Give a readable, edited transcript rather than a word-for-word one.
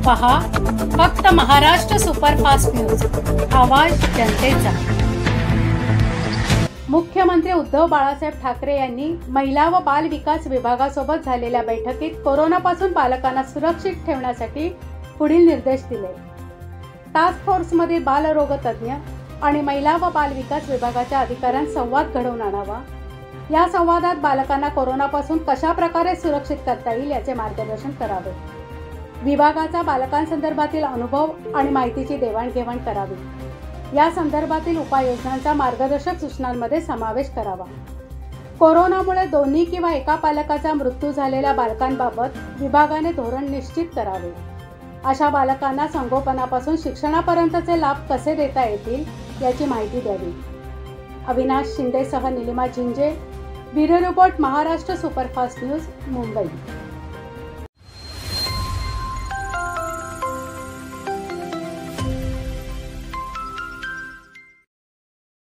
पहा फक्त Maharashtra superfast news, आवाज जनतेचा। मुख्यमंत्री उद्धव बाळासाहेब ठाकरे यांनी महिला व बाल विकास विभागासोबत झालेल्या बैठकीत कोरोनापासून बालकांना सुरक्षित ठेवण्यासाठी पुढील निर्देश दिले। टास्क फोर्समधील बालरोगतज्ञ आणि महिला व बाल विकास विभागाच्या अधिकाऱ्यांत संवाद घडवून आणावा। या संवादात बालकांना कोरोनापासून कशा प्रकारे सुरक्षित करता येईल याचे मार्गदर्शन करावे। विभागाचा बालकांसंदर्भातील अनुभव आणि माहितीची देवाणघेवाण करावी। या संदर्भातील उपाययोजनांचा मार्गदर्शक सूचनांमध्ये समावेश करावा। कोरोनामुळे दोन्ही किंवा एका पालकाचा मृत्यू झालेल्या बालकांबाबत विभागाने धोरण निश्चित करावे। अशा बालकांना संगोपनापासून शिक्षणापर्यंतचे लाभ कसे देता येतील याची माहिती द्यावी। अविनाश शिंदेसह Nilima Jinje, bureau report, Maharashtra superfast news, Mumbai.